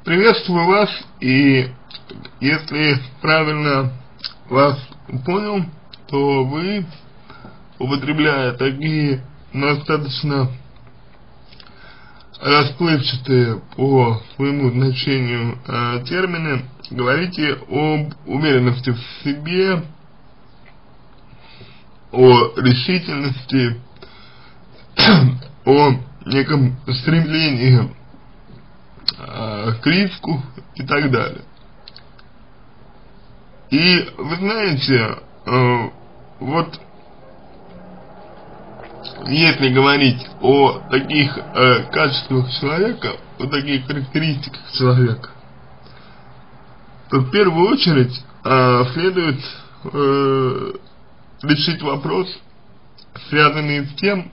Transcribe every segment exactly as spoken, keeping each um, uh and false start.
Приветствую вас, и если правильно вас понял, то вы, употребляя такие достаточно расплывчатые по своему значению э, термины, говорите об уверенности в себе, о решительности, о неком стремлении э, к риску и так далее. И вы знаете, э, вот если говорить о таких э, качествах человека, о таких характеристиках человека, то в первую очередь э, следует э, решить вопрос, связанный с тем,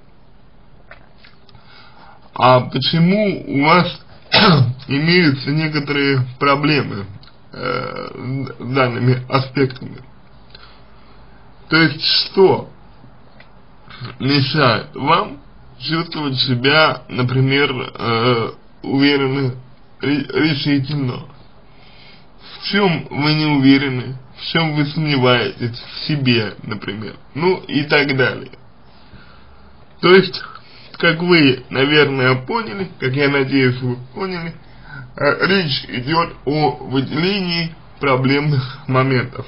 а почему у вас имеются некоторые проблемы э, с данными аспектами. То есть, что мешает вам чувствовать себя, например, э, уверенно, решительно? В чем вы не уверены, в чем вы сомневаетесь, в себе, например, ну и так далее. То есть, как вы, наверное, поняли, как я надеюсь, вы поняли, э, речь идет о выделении проблемных моментов.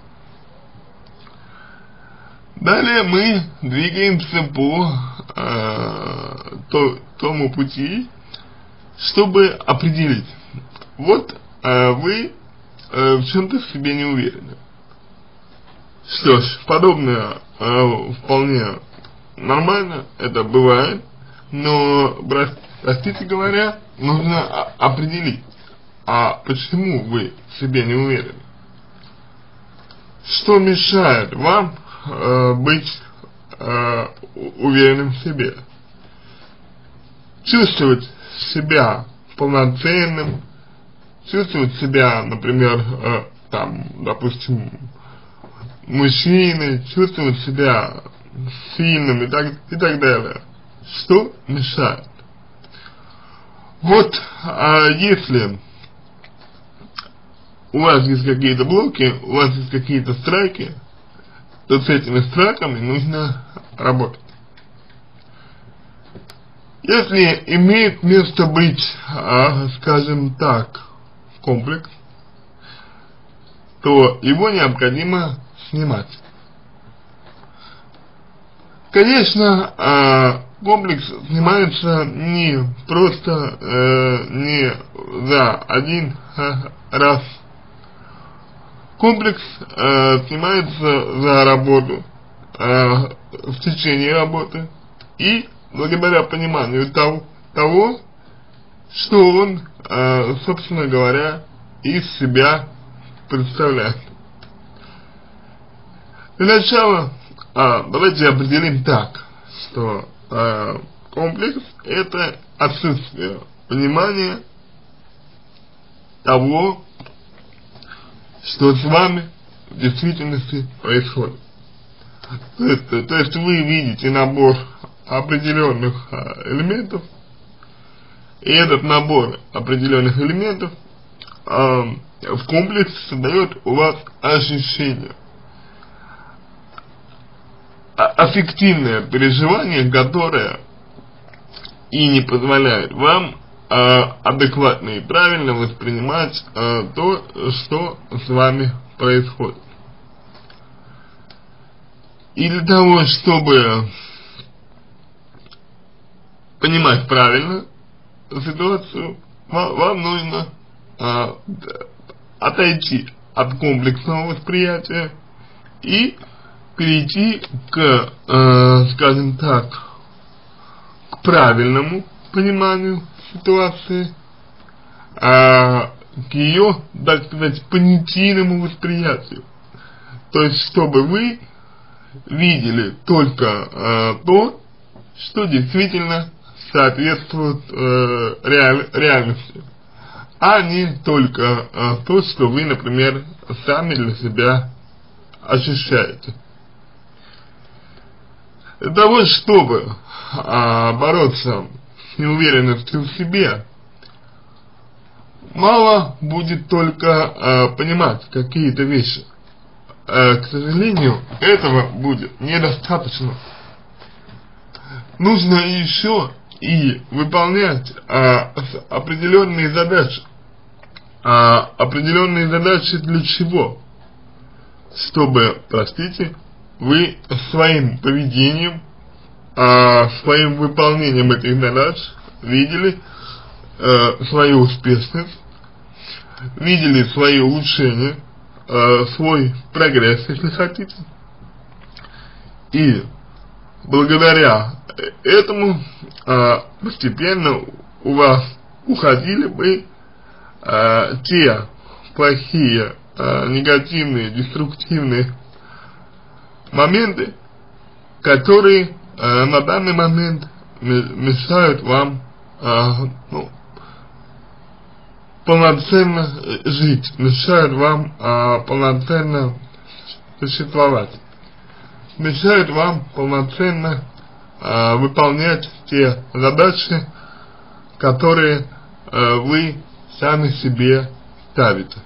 Далее мы двигаемся по э, то, тому пути, чтобы определить, вот э, вы э, в чем-то в себе не уверены. Что ж, подобное э, вполне нормально, это бывает, но, простите говоря, нужно определить, а почему вы в себе не уверены? Что мешает вам э, быть э, уверенным в себе? Чувствовать себя полноценным, чувствовать себя, например, э, там, допустим, мужчиной, чувствовать себя сильным и так, и так далее. Что мешает? Вот, а если у вас есть какие-то блоки, у вас есть какие-то страйки, то с этими страйками нужно работать. Если имеет место быть, а, скажем так, комплекс, то его необходимо снимать. Конечно, э, комплекс снимается не просто, э, не за один э, раз. Комплекс э, снимается за работу, э, в течение работы и благодаря пониманию того, того что он, э, собственно говоря, из себя представляет. Для начала А, давайте определим так, что а, комплекс — это отсутствие понимания того, что с вами в действительности происходит. То есть, то есть вы видите набор определенных а, элементов, и этот набор определенных элементов а, в комплексе создает у вас ощущение, аффективное переживание, которое и не позволяет вам э, адекватно и правильно воспринимать э, то, что с вами происходит. И для того, чтобы понимать правильно ситуацию, вам, вам нужно э, отойти от комплексного восприятия и перейти к, э, скажем так, к правильному пониманию ситуации, э, к ее, так сказать, понятийному восприятию. То есть, чтобы вы видели только э, то, что действительно соответствует э, реаль, реальности, а не только э, то, что вы, например, сами для себя ощущаете. Для того, чтобы а, бороться с неуверенностью в себе, мало будет только э, понимать какие-то вещи. Э, к сожалению, этого будет недостаточно. Нужно еще и выполнять э, определенные задачи. А определенные задачи для чего? Чтобы, простите, вы своим поведением, а, своим выполнением этих задач видели э, свою успешность, видели свои улучшения, э, свой прогресс, если хотите. И благодаря этому э, постепенно у вас уходили бы э, те плохие, э, негативные, деструктивные моменты, которые э, на данный момент мешают вам э, ну, полноценно жить, мешают вам э, полноценно существовать, мешают вам полноценно э, выполнять те задачи, которые э, вы сами себе ставите.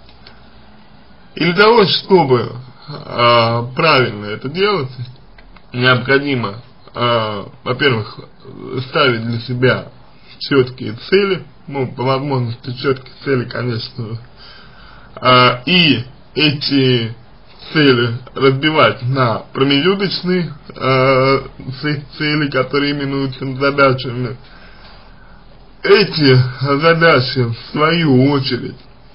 И для того, чтобы э, правильно это делать, необходимо, э, во-первых, ставить для себя четкие цели, ну, по возможности четкие цели, конечно, э, и эти цели разбивать на промежуточные э, цели, которые именуются задачами. Эти задачи, в свою очередь,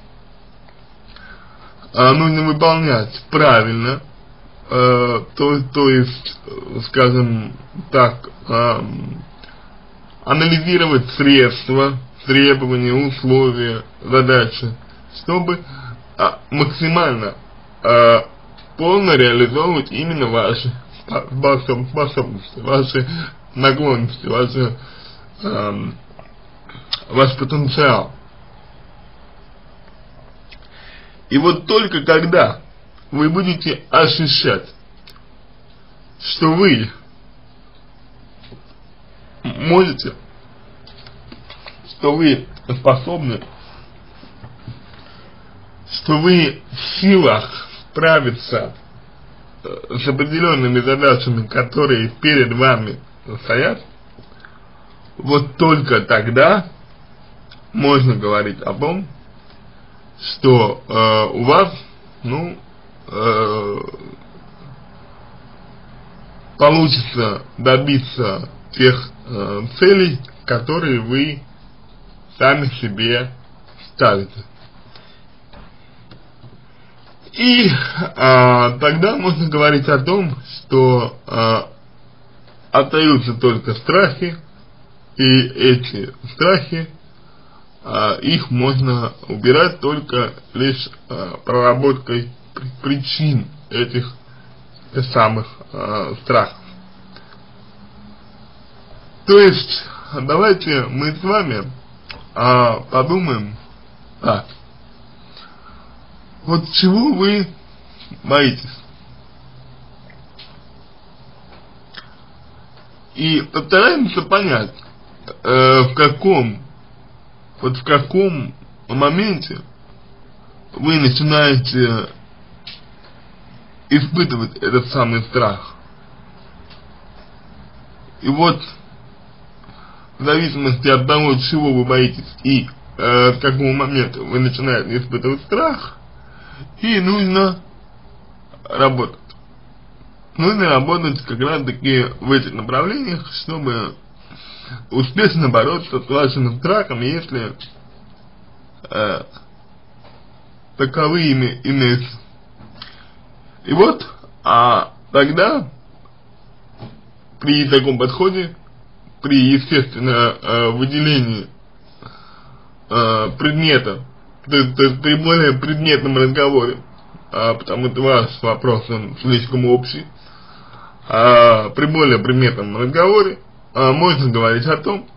э, нужно выполнять правильно, э, то, то есть, скажем так, э, анализировать средства, требования, условия, задачи, чтобы э, максимально э, полно реализовывать именно ваши способности, ваши наклонности, ваши, э, ваш потенциал. И вот только когда вы будете ощущать, что вы можете, что вы способны, что вы в силах справиться с определенными задачами, которые перед вами стоят, вот только тогда можно говорить о том, что э, у вас, ну, э, получится добиться тех э, целей, которые вы сами себе ставите. И э, тогда можно говорить о том, что э, остаются только страхи, и эти страхи, э, их можно убирать только лишь э, проработкой причин этих самых э, страхов. То есть, давайте мы с вами э, подумаем так. Вот чего вы боитесь? И постараемся понять, э, в каком, вот в каком моменте вы начинаете испытывать этот самый страх. И вот в зависимости от того, чего вы боитесь и э, с какого момента вы начинаете испытывать страх, и нужно работать. Нужно работать как раз таки в этих направлениях, чтобы успешно бороться с вашими страхами, если э, таковые имеются. И вот, а тогда при таком подходе, при естественно э, выделении э, предмета, то есть, то есть при более предметном разговоре, а, потому что ваш вопрос он слишком общий, а, при более предметном разговоре а, можно говорить о том,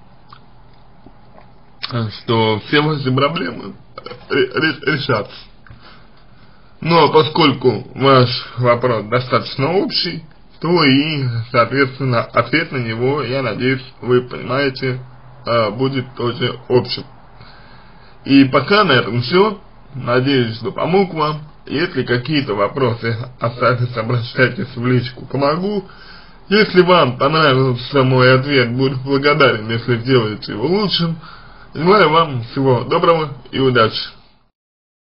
что все ваши проблемы решатся. Но поскольку ваш вопрос достаточно общий, то и, соответственно, ответ на него, я надеюсь, вы понимаете, а, будет тоже общим. И пока на этом все. Надеюсь, что помог вам. Если какие-то вопросы остались, обращайтесь в личку, помогу. Если вам понравился мой ответ, буду благодарен, если сделаете его лучшим. Желаю вам всего доброго и удачи.